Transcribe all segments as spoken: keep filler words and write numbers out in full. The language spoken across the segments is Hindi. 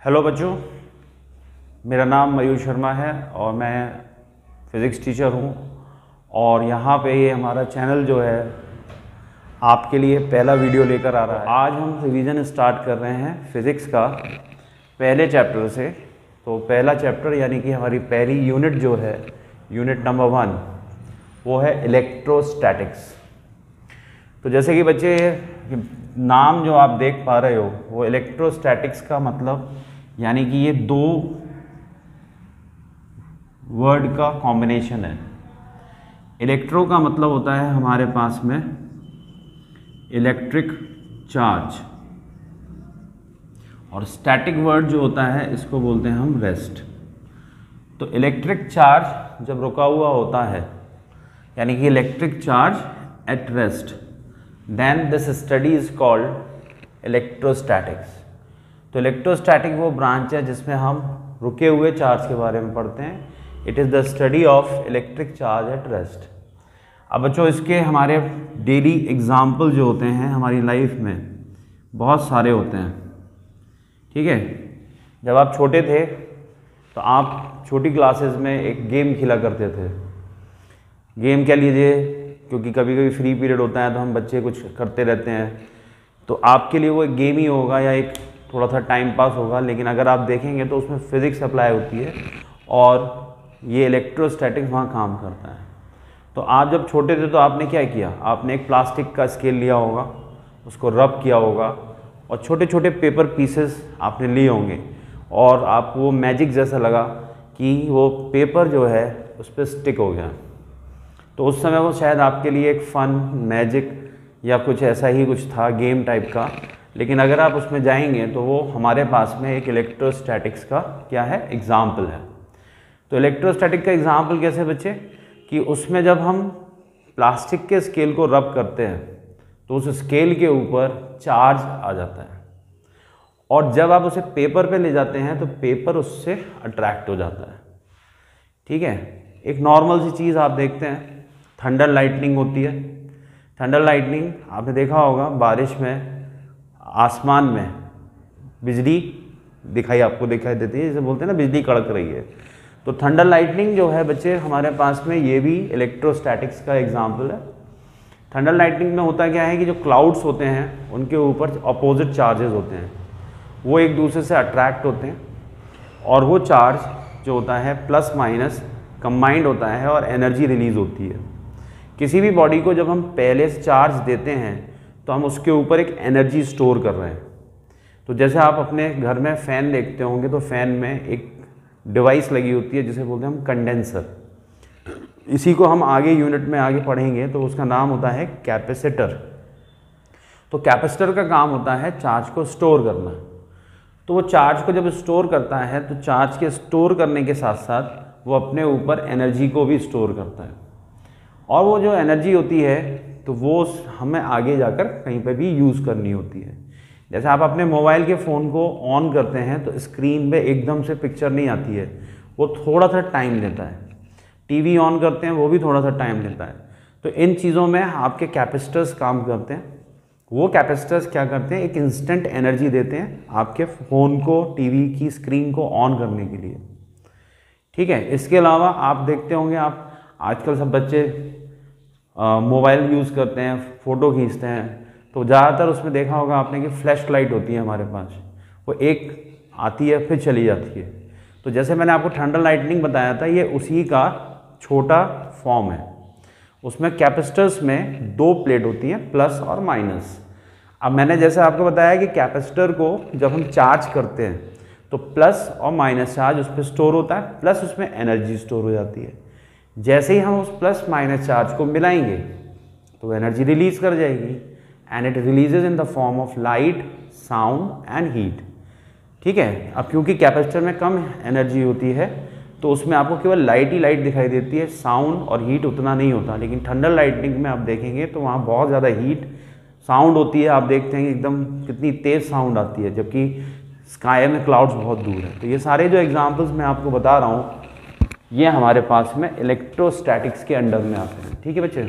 हेलो बच्चों, मेरा नाम मयूर शर्मा है और मैं फ़िज़िक्स टीचर हूँ। और यहाँ पे ये हमारा चैनल जो है आपके लिए पहला वीडियो लेकर आ रहा है। आज हम रिवीजन स्टार्ट कर रहे हैं फ़िज़िक्स का पहले चैप्टर से। तो पहला चैप्टर यानी कि हमारी पहली यूनिट जो है, यूनिट नंबर वन, वो है इलेक्ट्रोस्टैटिक्स। तो जैसे कि बच्चे नाम जो आप देख पा रहे हो, वो इलेक्ट्रोस्टैटिक्स का मतलब यानी कि ये दो वर्ड का कॉम्बिनेशन है। इलेक्ट्रो का मतलब होता है हमारे पास में इलेक्ट्रिक चार्ज, और स्टैटिक वर्ड जो होता है इसको बोलते हैं हम रेस्ट। तो इलेक्ट्रिक चार्ज जब रुका हुआ होता है यानी कि electric charge at rest, then this study is called electrostatics. तो इलेक्ट्रोस्टैटिक वो ब्रांच है जिसमें हम रुके हुए चार्ज के बारे में पढ़ते हैं। It is the study of electric charge at rest. अब बच्चों, इसके हमारे डेली एग्जाम्पल जो होते हैं हमारी लाइफ में बहुत सारे होते हैं। ठीक है, जब आप छोटे थे तो आप छोटी क्लासेस में एक गेम खेला करते थे। गेम कह लीजिए, क्योंकि कभी कभी फ्री पीरियड होता है तो हम बच्चे कुछ करते रहते हैं, तो आपके लिए वो एक गेम ही होगा या एक थोड़ा सा टाइम पास होगा। लेकिन अगर आप देखेंगे तो उसमें फिज़िक्स अप्लाई होती है और ये इलेक्ट्रोस्टैटिक्स वहाँ काम करता है। तो आप जब छोटे थे तो आपने क्या किया, आपने एक प्लास्टिक का स्केल लिया होगा, उसको रब किया होगा और छोटे छोटे पेपर पीसेस आपने लिए होंगे और आपको वो मैजिक जैसा लगा कि वो पेपर जो है उस पर स्टिक हो गया। तो उस समय वो शायद आपके लिए एक फ़न, मैजिक या कुछ ऐसा ही कुछ था, गेम टाइप का। लेकिन अगर आप उसमें जाएंगे तो वो हमारे पास में एक इलेक्ट्रोस्टैटिक्स का क्या है, एग्जाम्पल है। तो इलेक्ट्रोस्टैटिक का एग्जाम्पल कैसे बच्चे, कि उसमें जब हम प्लास्टिक के स्केल को रब करते हैं तो उस स्केल के ऊपर चार्ज आ जाता है, और जब आप उसे पेपर पे ले जाते हैं तो पेपर उससे अट्रैक्ट हो जाता है। ठीक है, एक नॉर्मल सी चीज़ आप देखते हैं, थंडर लाइटनिंग होती है। थंडर लाइटनिंग आपने देखा होगा, बारिश में आसमान में बिजली दिखाई आपको दिखाई देती है, जैसे बोलते हैं ना बिजली कड़क रही है। तो थंडर लाइटनिंग जो है बच्चे हमारे पास में, ये भी इलेक्ट्रोस्टैटिक्स का एग्जाम्पल है। थंडर लाइटनिंग में होता क्या है कि जो क्लाउड्स होते हैं उनके ऊपर अपोजिट चार्जेस होते हैं, वो एक दूसरे से अट्रैक्ट होते हैं और वो चार्ज जो होता है प्लस माइनस कंबाइंड होता है और एनर्जी रिलीज़ होती है। किसी भी बॉडी को जब हम पहले से चार्ज देते हैं तो हम उसके ऊपर एक एनर्जी स्टोर कर रहे हैं। तो जैसे आप अपने घर में फ़ैन देखते होंगे तो फ़ैन में एक डिवाइस लगी होती है जिसे बोलते हैं हम कंडेंसर। इसी को हम आगे यूनिट में आगे पढ़ेंगे तो उसका नाम होता है कैपेसिटर। तो कैपेसिटर का काम होता है चार्ज को स्टोर करना। तो वो चार्ज को जब स्टोर करता है तो चार्ज के स्टोर करने के साथ साथ वो अपने ऊपर एनर्जी को भी स्टोर करता है, और वो जो एनर्जी होती है तो वो हमें आगे जाकर कहीं पे भी यूज़ करनी होती है। जैसे आप अपने मोबाइल के फ़ोन को ऑन करते हैं तो स्क्रीन पे एकदम से पिक्चर नहीं आती है, वो थोड़ा सा टाइम लेता है। टीवी ऑन करते हैं, वो भी थोड़ा सा टाइम लेता है। तो इन चीज़ों में आपके कैपेसिटर्स काम करते हैं। वो कैपेसिटर्स क्या करते हैं, एक इंस्टेंट एनर्जी देते हैं आपके फ़ोन को, टीवी की स्क्रीन को ऑन करने के लिए। ठीक है, इसके अलावा आप देखते होंगे, आप आजकल सब बच्चे मोबाइल यूज़ करते हैं, फ़ोटो खींचते हैं, तो ज़्यादातर उसमें देखा होगा आपने कि फ्लैश लाइट होती है हमारे पास, वो एक आती है फिर चली जाती है। तो जैसे मैंने आपको थंडर लाइटनिंग बताया था, ये उसी का छोटा फॉर्म है। उसमें कैपेसिटर्स में दो प्लेट होती हैं, प्लस और माइनस। अब मैंने जैसे आपको बताया कि कैपेसिटर को जब हम चार्ज करते हैं तो प्लस और माइनस चार्ज उस पर स्टोर होता है, प्लस उसमें एनर्जी स्टोर हो जाती है। जैसे ही हम उस प्लस माइनस चार्ज को मिलाएंगे तो एनर्जी रिलीज कर जाएगी, and it releases in the form of light, sound and heat. ठीक है, अब क्योंकि कैपेसिटर में कम एनर्जी होती है तो उसमें आपको केवल लाइट ही लाइट दिखाई देती है, साउंड और हीट उतना नहीं होता। लेकिन थंडर लाइटनिंग में आप देखेंगे तो वहाँ बहुत ज़्यादा हीट, साउंड होती है। आप देखते हैं कि एकदम कितनी तेज़ साउंड आती है, जबकि स्काई में क्लाउड्स बहुत दूर है। तो ये सारे जो एग्जांपल्स मैं आपको बता रहा हूँ ये हमारे पास में इलेक्ट्रोस्टैटिक्स के अंडर में आते हैं। ठीक है बच्चे,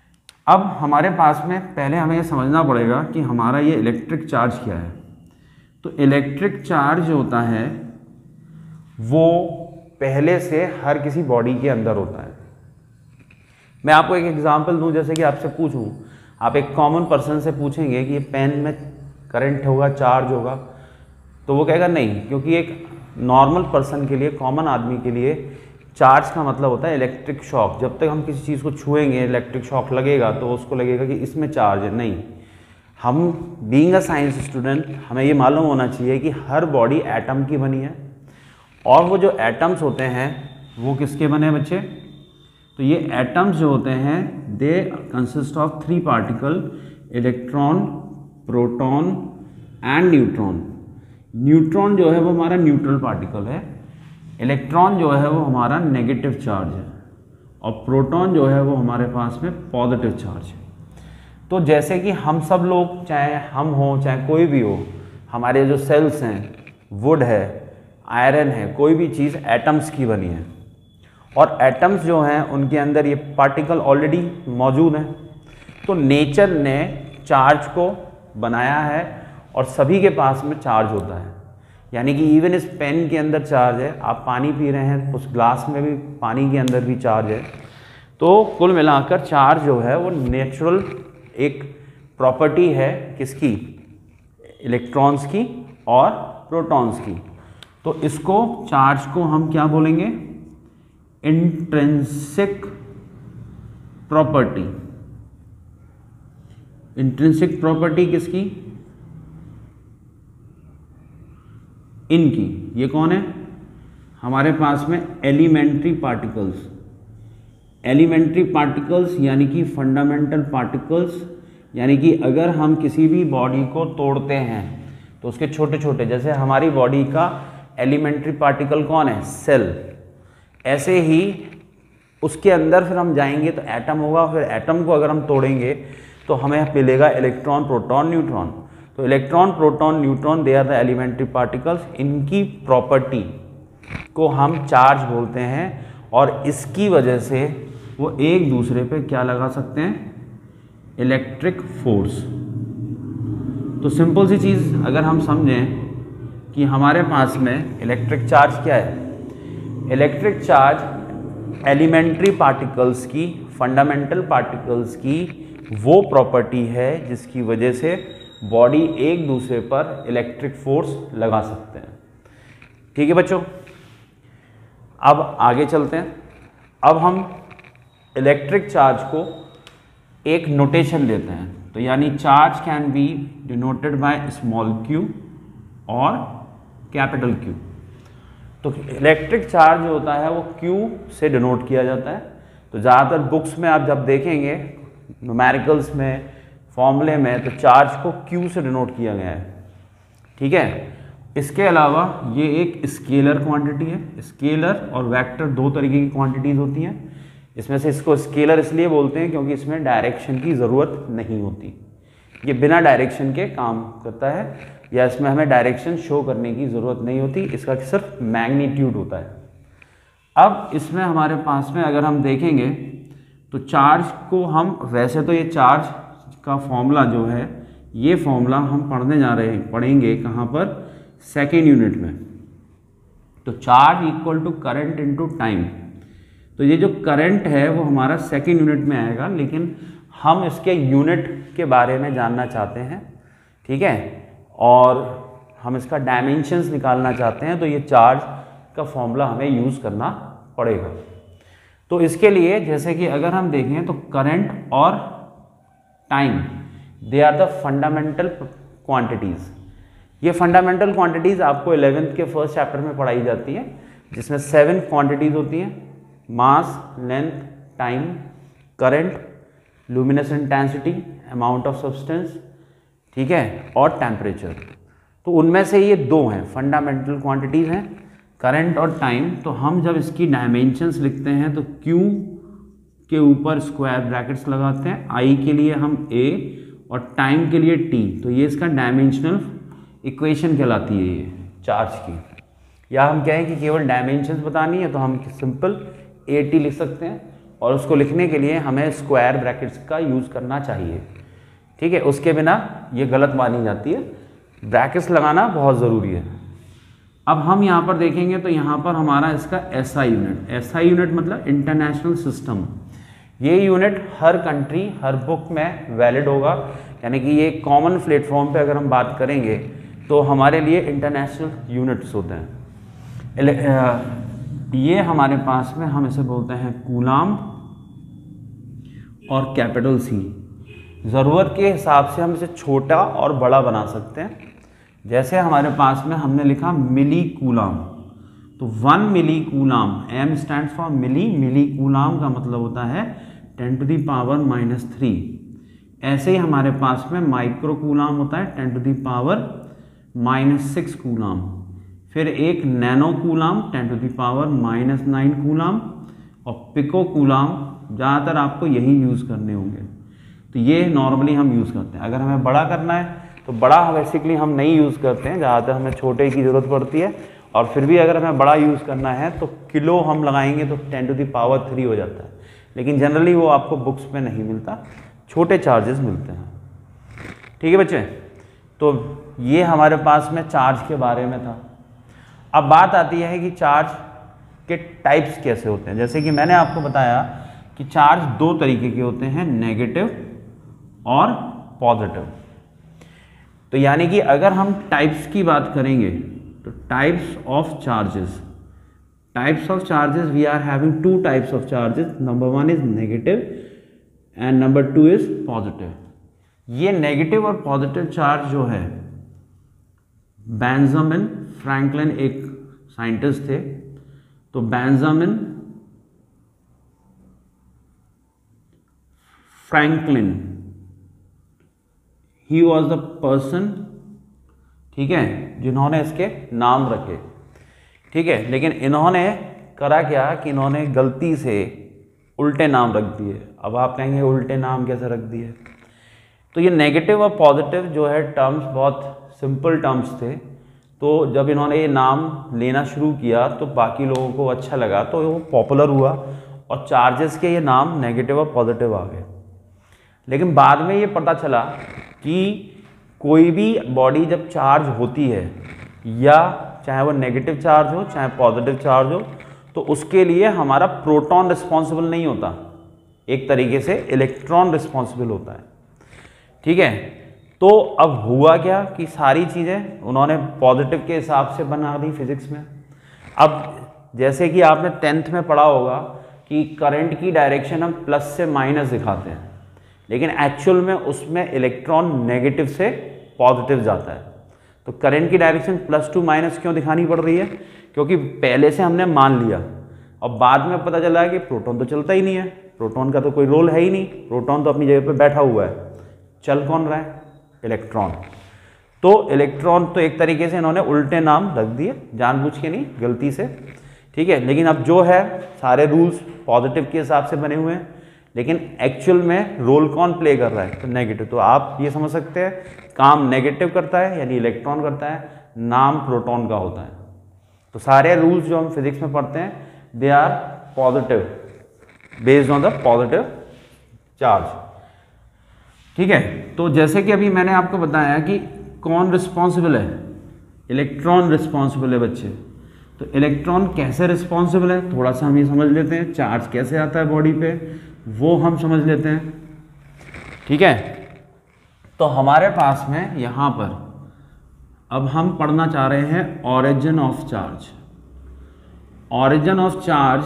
अब हमारे पास में पहले हमें ये समझना पड़ेगा कि हमारा ये इलेक्ट्रिक चार्ज क्या है। तो इलेक्ट्रिक चार्ज होता है वो पहले से हर किसी बॉडी के अंदर होता है। मैं आपको एक एग्जांपल दूं, जैसे कि आपसे पूछूं, आप एक कॉमन पर्सन से पूछेंगे कि ये पेन में करंट होगा, चार्ज होगा, तो वो कहेगा नहीं, क्योंकि एक नॉर्मल पर्सन के लिए, कॉमन आदमी के लिए चार्ज का मतलब होता है इलेक्ट्रिक शॉक। जब तक हम किसी चीज़ को छुएंगे, इलेक्ट्रिक शॉक लगेगा तो उसको लगेगा कि इसमें चार्ज है। नहीं, हम बीइंग अ साइंस स्टूडेंट हमें ये मालूम होना चाहिए कि हर बॉडी एटम की बनी है, और वो जो एटम्स होते हैं वो किसके बने हैं बच्चे? तो ये एटम्स जो होते हैं they consist of three particle, electron, proton and neutron. Neutron जो है वो हमारा न्यूट्रल पार्टिकल है, इलेक्ट्रॉन जो है वो हमारा नेगेटिव चार्ज है, और प्रोटॉन जो है वो हमारे पास में पॉजिटिव चार्ज है। तो जैसे कि हम सब लोग, चाहे हम हो चाहे कोई भी हो, हमारे जो सेल्स हैं, वुड है, आयरन है, कोई भी चीज़ एटम्स की बनी है, और एटम्स जो हैं उनके अंदर ये पार्टिकल ऑलरेडी मौजूद हैं। तो नेचर ने चार्ज को बनाया है और सभी के पास में चार्ज होता है, यानी कि इवन इस पेन के अंदर चार्ज है। आप पानी पी रहे हैं, उस ग्लास में भी, पानी के अंदर भी चार्ज है। तो कुल मिलाकर चार्ज जो है वो नेचुरल एक प्रॉपर्टी है किसकी? इलेक्ट्रॉन्स की और प्रोटॉन्स की। तो इसको, चार्ज को हम क्या बोलेंगे? Intrinsic property. इंट्रिंसिक प्रॉपर्टी किसकी? इनकी। ये कौन है? हमारे पास में एलिमेंट्री पार्टिकल्स। एलिमेंट्री पार्टिकल्स यानी कि फंडामेंटल पार्टिकल्स, यानी कि अगर हम किसी भी बॉडी को तोड़ते हैं तो उसके छोटे छोटे, जैसे हमारी बॉडी का एलिमेंट्री पार्टिकल कौन है? सेल। ऐसे ही उसके अंदर फिर हम जाएंगे तो एटम होगा, फिर एटम को अगर हम तोड़ेंगे तो हमें मिलेगा इलेक्ट्रॉन, प्रोटॉन, न्यूट्रॉन। तो electron, proton, neutron they are the elementary particles. इनकी प्रॉपर्टी को हम चार्ज बोलते हैं, और इसकी वजह से वो एक दूसरे पे क्या लगा सकते हैं? Electric force. तो सिंपल सी चीज़ अगर हम समझें कि हमारे पास में इलेक्ट्रिक चार्ज क्या है? इलेक्ट्रिक चार्ज एलिमेंट्री पार्टिकल्स की, फंडामेंटल पार्टिकल्स की वो प्रॉपर्टी है जिसकी वजह से बॉडी एक दूसरे पर इलेक्ट्रिक फोर्स लगा सकते हैं। ठीक है बच्चों, अब आगे चलते हैं। अब हम इलेक्ट्रिक चार्ज को एक नोटेशन देते हैं। तो यानी charge can be denoted by small Q और कैपिटल क्यू। तो इलेक्ट्रिक चार्ज जो होता है वो क्यू से डिनोट किया जाता है। तो ज़्यादातर बुक्स में आप जब देखेंगे, न्यूमेरिकल्स में, फॉर्मूले में, तो चार्ज को क्यू से डिनोट किया गया है। ठीक है। इसके अलावा ये एक स्केलर क्वांटिटी है। स्केलर और वेक्टर दो तरीके की क्वांटिटीज़ होती हैं। इसमें से इसको स्केलर इसलिए बोलते हैं क्योंकि इसमें डायरेक्शन की ज़रूरत नहीं होती, ये बिना डायरेक्शन के काम करता है, या इसमें हमें डायरेक्शन शो करने की ज़रूरत नहीं होती, इसका सिर्फ मैग्नीट्यूड होता है। अब इसमें हमारे पास में अगर हम देखेंगे तो चार्ज को हम, वैसे तो ये चार्ज का फॉर्मूला जो है, ये फॉर्मूला हम पढ़ने जा रहे हैं, पढ़ेंगे कहाँ पर? सेकेंड यूनिट में। तो charge equal to current into time. तो ये जो करंट है वो हमारा सेकेंड यूनिट में आएगा, लेकिन हम इसके यूनिट के बारे में जानना चाहते हैं। ठीक है, और हम इसका डायमेंशंस निकालना चाहते हैं, तो ये चार्ज का फॉर्मूला हमें यूज़ करना पड़ेगा। तो इसके लिए जैसे कि अगर हम देखें तो करंट और time, they are the fundamental quantities. ये फंडामेंटल क्वांटिटीज़ आपको इलेवेंथ के फर्स्ट चैप्टर में पढ़ाई जाती है, जिसमें सेवन क्वांटिटीज़ होती हैं: mass, length, time, current, luminous intensity, amount of substance, ठीक है, और टेम्परेचर। तो उनमें से ये दो हैं फंडामेंटल क्वांटिटीज़ हैं, करंट और टाइम। तो हम जब इसकी डायमेंशंस लिखते हैं तो Q के ऊपर स्क्वायर ब्रैकेट्स लगाते हैं, I के लिए हम A और टाइम के लिए T। तो ये इसका डायमेंशनल इक्वेशन कहलाती है ये चार्ज की। या हम कहें कि केवल डायमेंशंस बतानी है तो हम सिंपल ए टी लिख सकते हैं, और उसको लिखने के लिए हमें स्क्वायर ब्रैकेट्स का यूज़ करना चाहिए। ठीक है, उसके बिना ये गलत मानी जाती है। ब्रैकेट्स लगाना बहुत ज़रूरी है। अब हम यहाँ पर देखेंगे तो यहाँ पर हमारा इसका एसआई यूनिट, एसआई यूनिट मतलब इंटरनेशनल सिस्टम। ये यूनिट हर कंट्री हर बुक में वैलिड होगा, यानी कि ये कॉमन प्लेटफॉर्म पे अगर हम बात करेंगे तो हमारे लिए इंटरनेशनल यूनिट्स होते हैं। ये हमारे पास में हम इसे बोलते हैं कूलाम और कैपिटल सी। ज़रूरत के हिसाब से हम इसे छोटा और बड़ा बना सकते हैं। जैसे हमारे पास में हमने लिखा मिली कूलाम, तो one milli coulomb, M stands for milli, milli coulomb का मतलब होता है ten to the power minus three. ऐसे ही हमारे पास में माइक्रो कूलाम होता है ten to the power minus six coulomb. फिर एक nano coulomb ten to the power minus nine coulomb, और पिको कूलाम ज़्यादातर आपको यही यूज़ करने होंगे। तो ये नॉर्मली हम यूज़ करते हैं। अगर हमें बड़ा करना है तो बड़ा बेसिकली हम नहीं यूज़ करते हैं, ज़्यादातर हमें छोटे की ज़रूरत पड़ती है। और फिर भी अगर हमें बड़ा यूज़ करना है तो किलो हम लगाएंगे तो ten to the power three हो जाता है, लेकिन जनरली वो आपको बुक्स में नहीं मिलता, छोटे चार्जेस मिलते हैं। ठीक है बच्चे, तो ये हमारे पास में चार्ज के बारे में था। अब बात आती है कि चार्ज के टाइप्स कैसे होते हैं। जैसे कि मैंने आपको बताया कि चार्ज दो तरीके के होते हैं, नेगेटिव और पॉजिटिव। तो यानी कि अगर हम टाइप्स की बात करेंगे तो types of charges, types of charges we are having two types of charges, number one is negative and number two is positive. ये नेगेटिव और पॉजिटिव चार्ज जो है, बेंजामिन फ्रैंकलिन एक साइंटिस्ट थे, तो Benjamin Franklin he was the person, ठीक है, जिन्होंने इसके नाम रखे। ठीक है, लेकिन इन्होंने करा क्या कि इन्होंने गलती से उल्टे नाम रख दिए। अब आप कहेंगे उल्टे नाम कैसे रख दिए? तो ये नेगेटिव और पॉजिटिव जो है टर्म्स बहुत सिंपल टर्म्स थे, तो जब इन्होंने ये नाम लेना शुरू किया तो बाकी लोगों को अच्छा लगा, तो वो पॉपुलर हुआ और चार्जेस के ये नाम नेगेटिव और पॉजिटिव आ गए। लेकिन बाद में ये पता चला कि कोई भी बॉडी जब चार्ज होती है, या चाहे वो नेगेटिव चार्ज हो चाहे पॉजिटिव चार्ज हो, तो उसके लिए हमारा प्रोटॉन रिस्पॉन्सिबल नहीं होता, एक तरीके से इलेक्ट्रॉन रिस्पॉन्सिबल होता है। ठीक है, तो अब हुआ क्या कि सारी चीज़ें उन्होंने पॉजिटिव के हिसाब से बना दी फिजिक्स में। अब जैसे कि आपने टेंथ में पढ़ा होगा कि करंट की डायरेक्शन हम प्लस से माइनस दिखाते हैं, लेकिन एक्चुअल में उसमें इलेक्ट्रॉन नेगेटिव से पॉजिटिव जाता है। तो करंट की डायरेक्शन प्लस टू माइनस क्यों दिखानी पड़ रही है? क्योंकि पहले से हमने मान लिया और बाद में पता चला कि प्रोटॉन तो चलता ही नहीं है, प्रोटॉन का तो कोई रोल है ही नहीं, प्रोटॉन तो अपनी जगह पे बैठा हुआ है, चल कौन रहा है? इलेक्ट्रॉन। तो इलेक्ट्रॉन तो एक तरीके से इन्होंने उल्टे नाम रख दिए, जानबूझ के नहीं, गलती से। ठीक है, लेकिन अब जो है सारे रूल्स पॉजिटिव के हिसाब से बने हुए हैं, लेकिन एक्चुअल में रोल कौन प्ले कर रहा है? तो नेगेटिव। तो आप ये समझ सकते हैं काम नेगेटिव करता है यानी इलेक्ट्रॉन करता है, नाम प्रोटॉन का होता है। तो सारे रूल्स जो हम फिजिक्स में पढ़ते हैं they are positive, based on the positive charge. ठीक है, तो जैसे कि अभी मैंने आपको बताया कि कौन रिस्पॉन्सिबल है? इलेक्ट्रॉन रिस्पॉन्सिबल है बच्चे। तो इलेक्ट्रॉन कैसे रिस्पॉन्सिबल है थोड़ा सा हम ये समझ लेते हैं, चार्ज कैसे आता है बॉडी पे वो हम समझ लेते हैं। ठीक है, तो हमारे पास में यहाँ पर अब हम पढ़ना चाह रहे हैं origin of charge. Origin of charge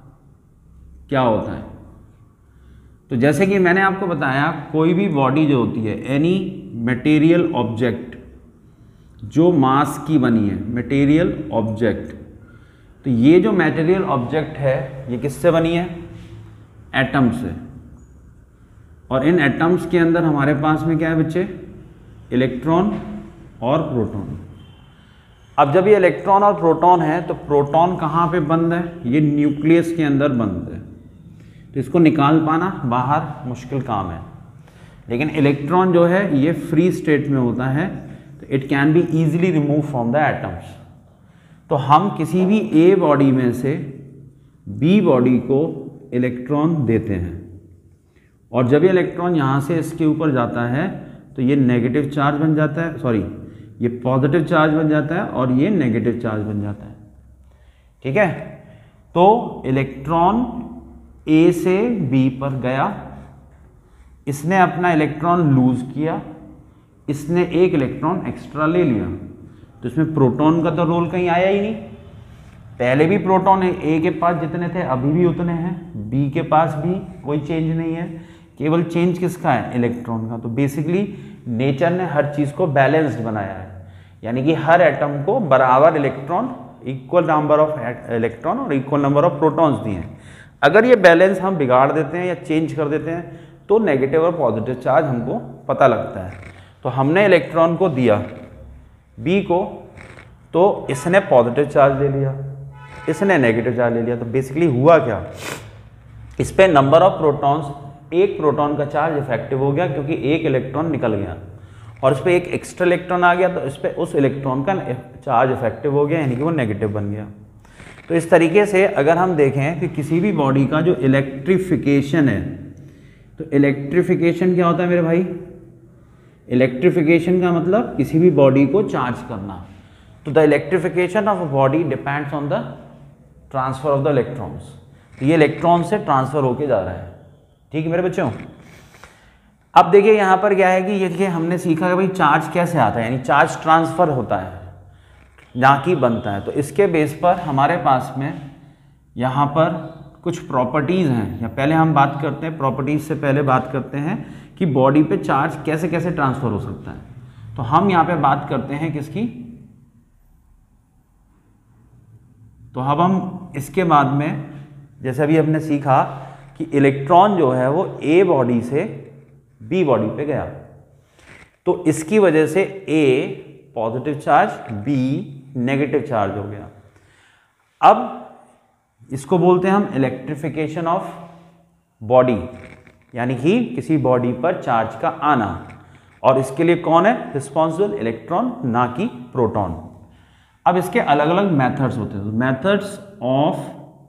क्या होता है? तो जैसे कि मैंने आपको बताया कोई भी बॉडी जो होती है, एनी मटेरियल ऑब्जेक्ट जो मास की बनी है, मटेरियल ऑब्जेक्ट, तो ये जो मटेरियल ऑब्जेक्ट है ये किससे बनी है? एटम से। और इन एटम्स के अंदर हमारे पास में क्या है बच्चे? इलेक्ट्रॉन और प्रोटॉन। अब जब ये इलेक्ट्रॉन और प्रोटॉन है तो प्रोटॉन कहाँ पे बंद है? ये न्यूक्लियस के अंदर बंद है, तो इसको निकाल पाना बाहर मुश्किल काम है। लेकिन इलेक्ट्रॉन जो है ये फ्री स्टेट में होता है, तो it can be easily remove from the atoms. तो हम किसी भी ए बॉडी में से बी बॉडी को इलेक्ट्रॉन देते हैं, और जब ये इलेक्ट्रॉन यहाँ से इसके ऊपर जाता है तो ये नेगेटिव चार्ज बन जाता है, सॉरी ये पॉजिटिव चार्ज बन जाता है और ये नेगेटिव चार्ज बन जाता है। ठीक है, तो इलेक्ट्रॉन ए से बी पर गया, इसने अपना इलेक्ट्रॉन लूज किया, इसने एक इलेक्ट्रॉन एक्स्ट्रा ले लिया, तो इसमें प्रोटॉन का तो रोल कहीं आया ही नहीं। पहले भी प्रोटॉन है, ए के पास जितने थे अभी भी उतने हैं, बी के पास भी कोई चेंज नहीं है, केवल चेंज किसका है, इलेक्ट्रॉन का। तो बेसिकली नेचर ने हर चीज़ को बैलेंस्ड बनाया है, यानी कि हर एटम को बराबर electron, equal number of electron और इक्वल नंबर ऑफ प्रोटॉन्स दिए हैं। अगर ये बैलेंस हम बिगाड़ देते हैं या चेंज कर देते हैं तो नेगेटिव और पॉजिटिव चार्ज हमको पता लगता है। तो हमने इलेक्ट्रॉन को दिया बी को, तो इसने पॉजिटिव चार्ज ले लिया, इसने नेगेटिव चार्ज ले लिया। तो बेसिकली हुआ क्या, इस पे नंबर ऑफ प्रोटॉन्स, एक प्रोटॉन का चार्ज इफेक्टिव हो गया क्योंकि एक इलेक्ट्रॉन निकल गया, और इस पर एक एक्स्ट्रा इलेक्ट्रॉन आ गया तो इस पर उस इलेक्ट्रॉन का चार्ज इफेक्टिव हो गया, यानी कि वो नेगेटिव बन गया। तो इस तरीके से अगर हम देखें कि किसी भी बॉडी का जो इलेक्ट्रिफिकेशन है, तो इलेक्ट्रिफिकेशन क्या होता है मेरे भाई, इलेक्ट्रिफिकेशन का मतलब किसी भी बॉडी को चार्ज करना। तो the electrification of a body depends on the transfer of the electrons. तो ये इलेक्ट्रॉन से ट्रांसफर होके जा रहा है। ठीक है मेरे बच्चों, अब देखिए यहाँ पर क्या है कि ये देखिए हमने सीखा कि भाई चार्ज कैसे आता है, यानी चार्ज ट्रांसफर होता है ना कि बनता है। तो इसके बेस पर हमारे पास में यहाँ पर कुछ प्रॉपर्टीज़ हैं, या पहले हम बात करते हैं प्रॉपर्टीज़ से पहले बात करते हैं कि बॉडी पे चार्ज कैसे कैसे ट्रांसफ़र हो सकता है। तो हम यहाँ पे बात करते हैं किसकी, तो अब हम इसके बाद में जैसे अभी हमने सीखा कि इलेक्ट्रॉन जो है वो ए बॉडी से बी बॉडी पे गया, तो इसकी वजह से A positive charge, B negative charge हो गया। अब इसको बोलते हैं हम इलेक्ट्रिफिकेशन ऑफ बॉडी, यानी कि किसी बॉडी पर चार्ज का आना, और इसके लिए कौन है रिस्पॉन्सिबल, इलेक्ट्रॉन, ना कि प्रोटॉन। अब इसके अलग अलग मेथड्स होते हैं, मेथड्स ऑफ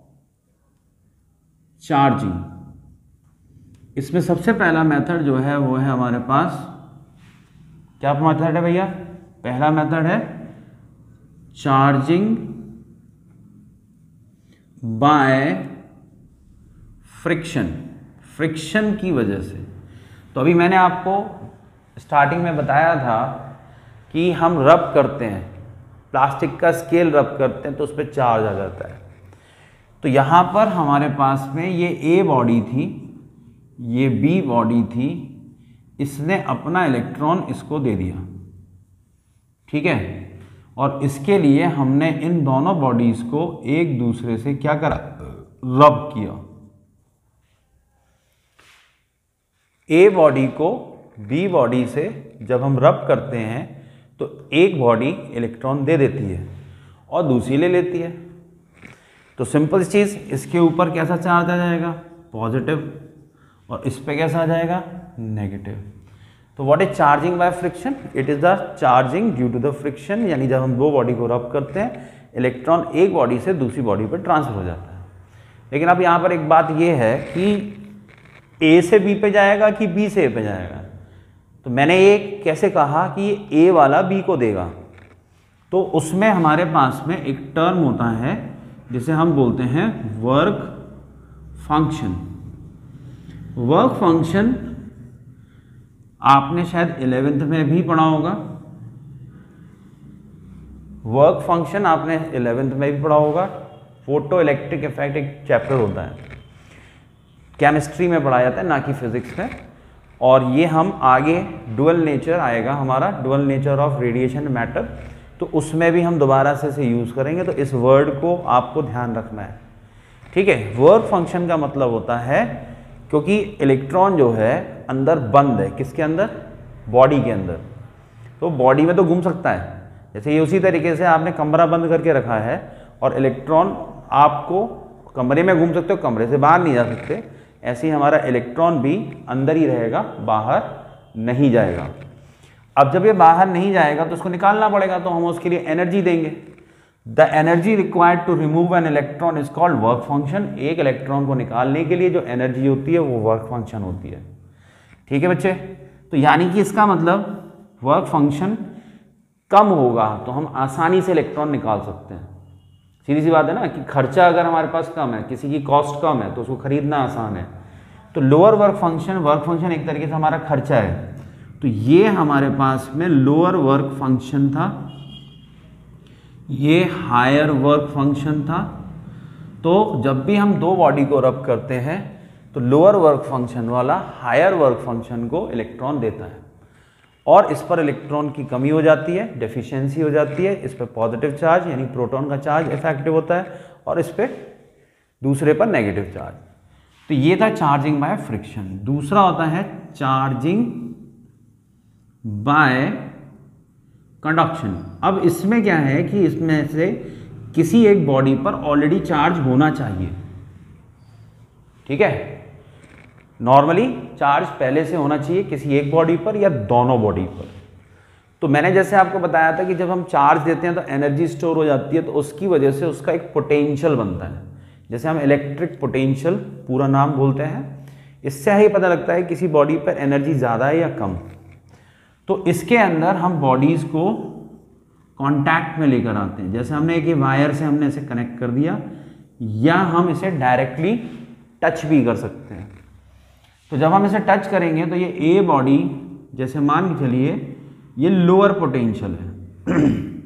चार्जिंग। इसमें सबसे पहला मेथड जो है वो है हमारे पास, क्या मेथड है भैया, पहला मेथड है चार्जिंग बाय फ्रिक्शन, फ्रिक्शन की वजह से। तो अभी मैंने आपको स्टार्टिंग में बताया था कि हम रब करते हैं, प्लास्टिक का स्केल रब करते हैं तो उस पर चार्ज आ जाता है। तो यहाँ पर हमारे पास में ये ए बॉडी थी, ये बी बॉडी थी, इसने अपना इलेक्ट्रॉन इसको दे दिया, ठीक है, और इसके लिए हमने इन दोनों बॉडीज को एक दूसरे से क्या करा, रब किया। ए बॉडी को बी बॉडी से जब हम रब करते हैं तो एक बॉडी इलेक्ट्रॉन दे देती है और दूसरी ले लेती है। तो सिंपल चीज़, इसके ऊपर कैसा चार्ज आ जाएगा, पॉजिटिव, और इस पे कैसा आ जाएगा, नेगेटिव। तो what is charging by friction, it is the charging due to the friction, यानी जब हम दो बॉडी को रब करते हैं इलेक्ट्रॉन एक बॉडी से दूसरी बॉडी पर ट्रांसफर हो जाता है। लेकिन अब यहाँ पर एक बात ये है कि ए से बी पे जाएगा कि बी से ए पे जाएगा। तो मैंने ये कैसे कहा कि ये ए वाला बी को देगा, तो उसमें हमारे पास में एक टर्म होता है जिसे हम बोलते हैं वर्क फंक्शन। वर्क फंक्शन आपने शायद इलेवेंथ में भी पढ़ा होगा, वर्क फंक्शन आपने इलेवेंथ में भी पढ़ा होगा। फोटो इलेक्ट्रिक इफेक्ट एक चैप्टर होता है, केमिस्ट्री में पढ़ाया जाता है, ना कि फिजिक्स में। और ये हम आगे डुअल नेचर आएगा हमारा, dual nature of radiation matter, तो उसमें भी हम दोबारा से इसे यूज़ करेंगे। तो इस वर्ड को आपको ध्यान रखना है, ठीक है। वर्क फंक्शन का मतलब होता है, क्योंकि इलेक्ट्रॉन जो है अंदर बंद है, किसके अंदर, बॉडी के अंदर, तो बॉडी में तो घूम सकता है। जैसे ये उसी तरीके से आपने कमरा बंद करके रखा है और इलेक्ट्रॉन आपको कमरे में घूम सकते हो, कमरे से बाहर नहीं जा सकते, ऐसे ही हमारा इलेक्ट्रॉन भी अंदर ही रहेगा, बाहर नहीं जाएगा। अब जब ये बाहर नहीं जाएगा तो उसको निकालना पड़ेगा, तो हम उसके लिए एनर्जी देंगे। The energy required to remove an electron is called work function. एक इलेक्ट्रॉन को निकालने के लिए जो एनर्जी होती है वो वर्क फंक्शन होती है, ठीक है बच्चे। तो यानी कि इसका मतलब वर्क फंक्शन कम होगा तो हम आसानी से इलेक्ट्रॉन निकाल सकते हैं। सीधी सी बात है ना कि खर्चा अगर हमारे पास कम है, किसी की कॉस्ट कम है, तो उसको खरीदना आसान है। तो lower work function, work function एक तरीके से हमारा खर्चा है, तो ये हमारे पास में लोअर वर्क फंक्शन था, ये हायर वर्क फंक्शन था। तो जब भी हम दो बॉडी को रब करते हैं तो लोअर वर्क फंक्शन वाला हायर वर्क फंक्शन को इलेक्ट्रॉन देता है, और इस पर इलेक्ट्रॉन की कमी हो जाती है, डेफिशिएंसी हो जाती है। इस पर पॉजिटिव चार्ज यानी प्रोटॉन का चार्ज इफेक्टिव होता है, और इस पर दूसरे पर नेगेटिव चार्ज। तो ये था चार्जिंग बाय फ्रिक्शन। दूसरा होता है चार्जिंग बाय कंडक्शन। अब इसमें क्या है कि इसमें से किसी एक बॉडी पर ऑलरेडी चार्ज होना चाहिए, ठीक है। नॉर्मली चार्ज पहले से होना चाहिए किसी एक बॉडी पर या दोनों बॉडी पर। तो मैंने जैसे आपको बताया था कि जब हम चार्ज देते हैं तो एनर्जी स्टोर हो जाती है, तो उसकी वजह से उसका एक पोटेंशियल बनता है, जैसे हम इलेक्ट्रिक पोटेंशियल पूरा नाम बोलते हैं। इससे ही पता लगता है किसी बॉडी पर एनर्जी ज़्यादा है या कम। तो इसके अंदर हम बॉडीज़ को कांटेक्ट में लेकर आते हैं, जैसे हमने एक वायर से हमने इसे कनेक्ट कर दिया, या हम इसे डायरेक्टली टच भी कर सकते हैं। तो जब हम इसे टच करेंगे तो ये ए बॉडी, जैसे मान के चलिए ये लोअर पोटेंशियल है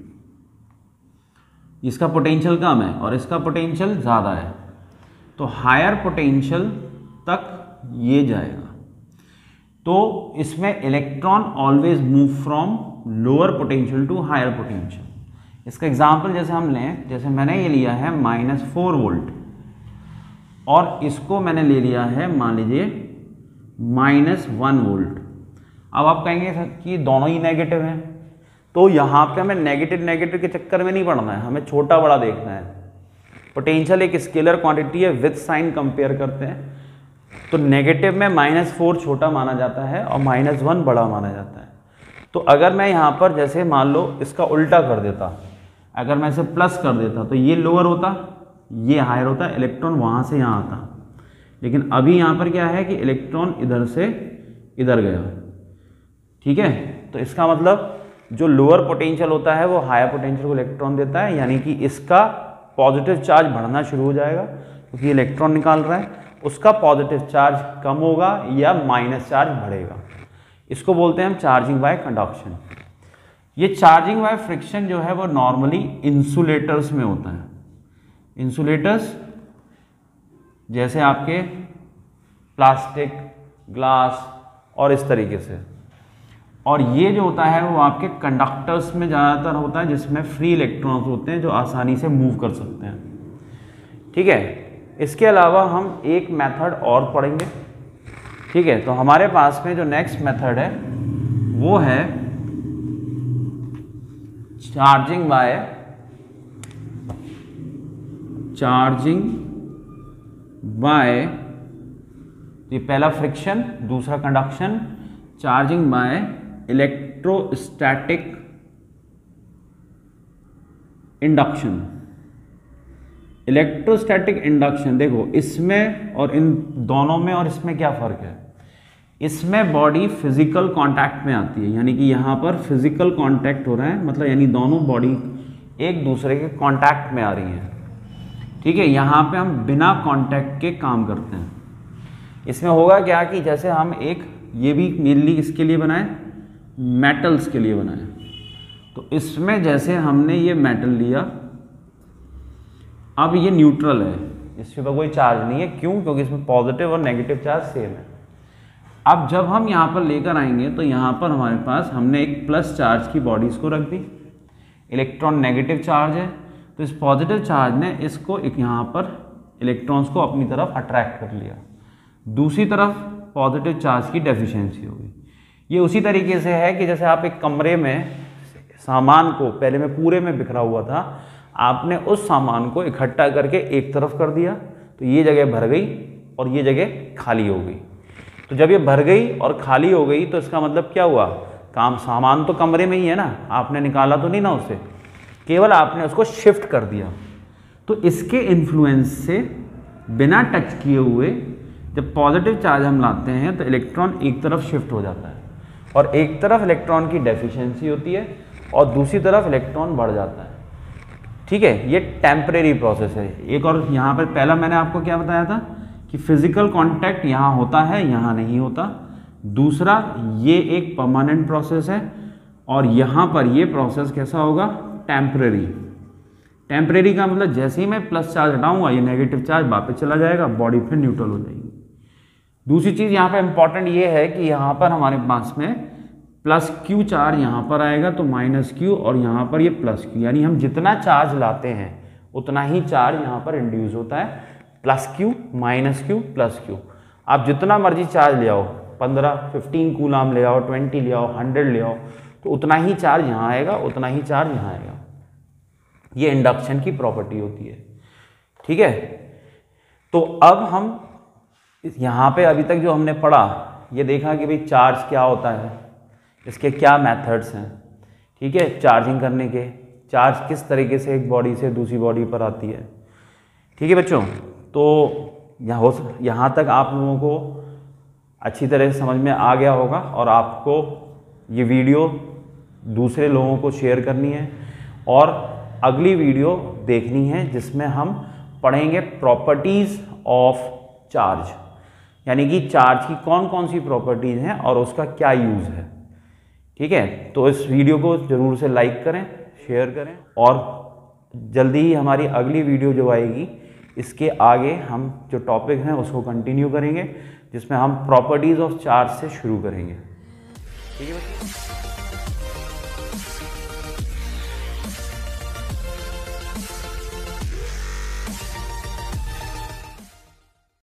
इसका पोटेंशियल कम है और इसका पोटेंशियल ज़्यादा है, तो हायर पोटेंशियल तक ये जाएगा। तो इसमें electron always move from lower potential to higher potential. इसका एग्जांपल जैसे हम लें, जैसे मैंने ये लिया है माइनस फोर वोल्ट और इसको मैंने ले लिया है मान लीजिए माइनस वन वोल्ट। अब आप कहेंगे कि दोनों ही नेगेटिव हैं, तो यहाँ पे हमें नेगेटिव नेगेटिव के चक्कर में नहीं पड़ना है, हमें छोटा बड़ा देखना है। पोटेंशियल एक स्केलर क्वांटिटी है, विथ साइन कंपेयर करते हैं, तो नेगेटिव में माइनस फोर छोटा माना जाता है और माइनस वन बड़ा माना जाता है। तो अगर मैं यहाँ पर जैसे मान लो इसका उल्टा कर देता, अगर मैं इसे प्लस कर देता तो ये लोअर होता, ये हायर होता, इलेक्ट्रॉन वहाँ से यहाँ आता। लेकिन अभी यहाँ पर क्या है कि इलेक्ट्रॉन इधर से इधर गया, ठीक है। तो इसका मतलब जो लोअर पोटेंशियल होता है वो हायर पोटेंशियल को इलेक्ट्रॉन देता है, यानी कि इसका पॉजिटिव चार्ज बढ़ना शुरू हो जाएगा क्योंकि इलेक्ट्रॉन निकाल रहा है, उसका पॉजिटिव चार्ज कम होगा या माइनस चार्ज बढ़ेगा। इसको बोलते हैं हम चार्जिंग बाय कंडक्शन। ये चार्जिंग बाय फ्रिक्शन जो है वो नॉर्मली इंसुलेटर्स में होता है। इंसुलेटर्स जैसे आपके प्लास्टिक, ग्लास और इस तरीके से, और ये जो होता है वो आपके कंडक्टर्स में ज़्यादातर होता है जिसमें फ्री इलेक्ट्रॉन्स होते हैं जो आसानी से मूव कर सकते हैं, ठीक है। इसके अलावा हम एक मेथड और पढ़ेंगे, ठीक है। तो हमारे पास में जो नेक्स्ट मेथड है वो है चार्जिंग बाय चार्जिंग बाय ये पहला फ्रिक्शन, दूसरा conduction, charging by electrostatic induction. Electrostatic induction, देखो इसमें और इन दोनों में और इसमें क्या फ़र्क है। इसमें बॉडी फिजिकल कांटेक्ट में आती है, यानी कि यहाँ पर फिजिकल कांटेक्ट हो रहा है, मतलब यानी दोनों बॉडी एक दूसरे के कांटेक्ट में आ रही हैं, ठीक है। यहाँ पे हम बिना कांटेक्ट के काम करते हैं। इसमें होगा क्या कि जैसे हम एक, ये भी मेनली इसके लिए बनाए, मेटल्स के लिए बनाए, तो इसमें जैसे हमने ये मेटल लिया, अब ये न्यूट्रल है, इसके ऊपर कोई चार्ज नहीं है, क्यों? क्योंकि इसमें पॉजिटिव और नेगेटिव चार्ज सेम है। अब जब हम यहाँ पर लेकर आएंगे तो यहाँ पर हमारे पास हमने एक प्लस चार्ज की बॉडीज़ को रख दी, इलेक्ट्रॉन नेगेटिव चार्ज है, तो इस पॉजिटिव चार्ज ने इसको एक यहाँ पर इलेक्ट्रॉन्स को अपनी तरफ अट्रैक्ट कर लिया, दूसरी तरफ पॉजिटिव चार्ज की डेफिशिएंसी होगी। ये उसी तरीके से है कि जैसे आप एक कमरे में सामान को, पहले में पूरे में बिखरा हुआ था, आपने उस सामान को इकट्ठा करके एक तरफ कर दिया तो ये जगह भर गई और ये जगह खाली हो गई। तो जब ये भर गई और खाली हो गई तो इसका मतलब क्या हुआ, काम सामान तो कमरे में ही है ना, आपने निकाला तो नहीं ना उसे, केवल आपने उसको शिफ्ट कर दिया। तो इसके इन्फ्लुएंस से बिना टच किए हुए जब पॉजिटिव चार्ज हम लाते हैं तो इलेक्ट्रॉन एक तरफ शिफ्ट हो जाता है और एक तरफ इलेक्ट्रॉन की डेफिशिएंसी होती है और दूसरी तरफ इलेक्ट्रॉन बढ़ जाता है। ठीक है, ये टेम्परेरी प्रोसेस है। एक और यहाँ पर पहला मैंने आपको क्या बताया था कि फिजिकल कांटेक्ट यहाँ होता है, यहाँ नहीं होता। दूसरा, ये एक परमानेंट प्रोसेस है और यहाँ पर ये प्रोसेस कैसा होगा, टेम्परेरी। टेम्परेरी का मतलब जैसे ही मैं प्लस चार्ज हटाऊंगा ये नेगेटिव चार्ज वापस चला जाएगा, बॉडी फिर न्यूट्रल हो जाएगी। दूसरी चीज़ यहाँ पे इम्पॉर्टेंट ये है कि यहाँ पर हमारे पास में प्लस क्यू चार्ज यहाँ पर आएगा तो माइनस क्यू, और यहाँ पर ये प्लस क्यू, यानी हम जितना चार्ज लाते हैं उतना ही चार्ज यहाँ पर इंड्यूस होता है। Plus Q minus Q plus Q, आप जितना मर्जी चार्ज ले आओ, पंद्रह फिफ्टीन कूलाम ले आओ, ट्वेंटी ले आओ, हंड्रेड ले आओ, तो उतना ही चार्ज यहाँ आएगा, उतना ही चार्ज यहाँ आएगा। ये इंडक्शन की प्रॉपर्टी होती है। ठीक है, तो अब हम यहाँ पे अभी तक जो हमने पढ़ा, ये देखा कि भाई चार्ज क्या होता है, इसके क्या मेथड्स हैं। ठीक है, चार्जिंग करने के, चार्ज किस तरीके से एक बॉडी से दूसरी बॉडी पर आती है। ठीक है बच्चों, तो यहाँ हो यहाँ तक आप लोगों को अच्छी तरह से समझ में आ गया होगा, और आपको ये वीडियो दूसरे लोगों को शेयर करनी है और अगली वीडियो देखनी है जिसमें हम पढ़ेंगे प्रॉपर्टीज़ ऑफ चार्ज, यानी कि चार्ज की कौन कौन सी प्रॉपर्टीज़ हैं और उसका क्या यूज़ है। ठीक है, तो इस वीडियो को ज़रूर से लाइक करें, शेयर करें, और जल्दी ही हमारी अगली वीडियो जो आएगी इसके आगे हम जो टॉपिक हैं उसको कंटिन्यू करेंगे, जिसमें हम प्रॉपर्टीज़ ऑफ चार्ज से शुरू करेंगे। ठीक है बच्चों।